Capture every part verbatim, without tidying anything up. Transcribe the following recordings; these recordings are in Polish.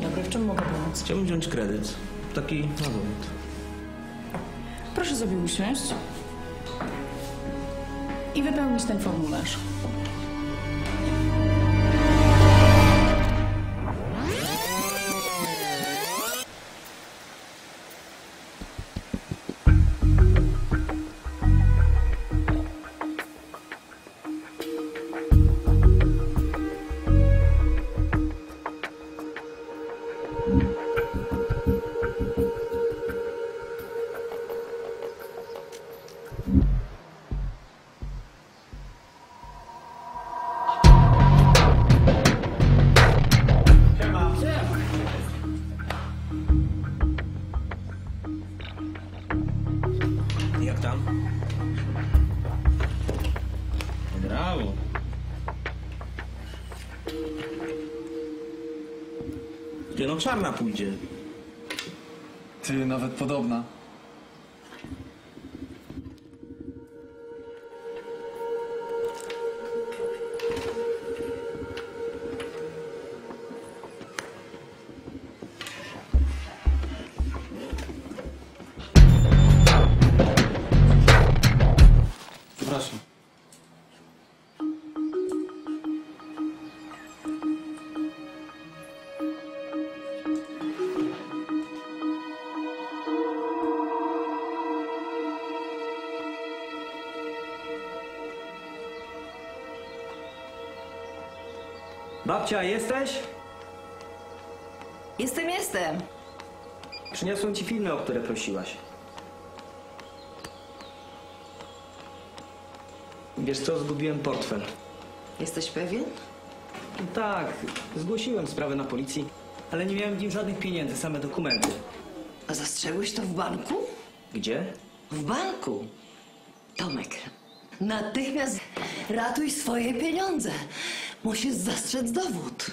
dobry, w czym mogę pomóc? Chciałbym wziąć kredyt. Taki na dowód. Proszę sobie usiąść i wypełnić ten formularz. Jak tam? Brawo. Ty, no czarna pójdzie. Ty, nawet podobna. Przepraszam. Babcia, jesteś? Jestem, jestem. Przyniosłem ci filmy, o które prosiłaś. Wiesz co, zgubiłem portfel. Jesteś pewien? Tak, zgłosiłem sprawę na policji, ale nie miałem w nim żadnych pieniędzy, same dokumenty. A zastrzegłeś to w banku? Gdzie? W banku. Tomek, natychmiast ratuj swoje pieniądze. Musisz zastrzec dowód.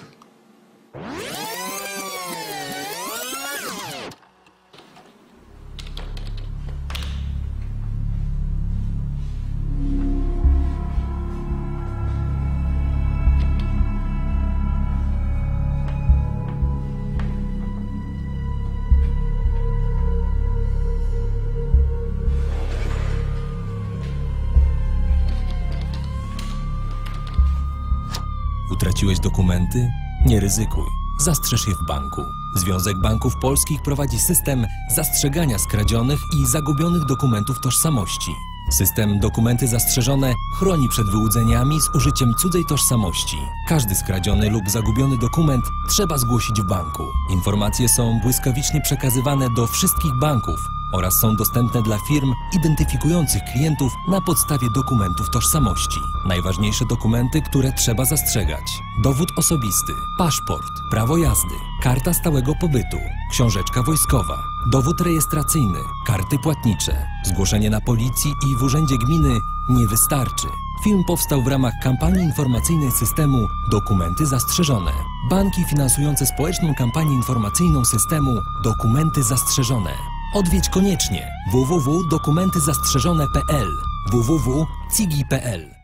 Utraciłeś dokumenty? Nie ryzykuj. Zastrzeż je w banku. Związek Banków Polskich prowadzi system zastrzegania skradzionych i zagubionych dokumentów tożsamości. System Dokumenty Zastrzeżone chroni przed wyłudzeniami z użyciem cudzej tożsamości. Każdy skradziony lub zagubiony dokument trzeba zgłosić w banku. Informacje są błyskawicznie przekazywane do wszystkich banków oraz są dostępne dla firm identyfikujących klientów na podstawie dokumentów tożsamości. Najważniejsze dokumenty, które trzeba zastrzegać: dowód osobisty, paszport, prawo jazdy, karta stałego pobytu, książeczka wojskowa, dowód rejestracyjny, karty płatnicze. Zgłoszenie na policji i w urzędzie gminy nie wystarczy. Film powstał w ramach kampanii informacyjnej systemu Dokumenty Zastrzeżone. Banki finansujące społeczną kampanię informacyjną systemu Dokumenty Zastrzeżone. Odwiedź koniecznie w w w kropka dokumenty zastrzeżone kropka p l, w w w kropka cigi kropka p l.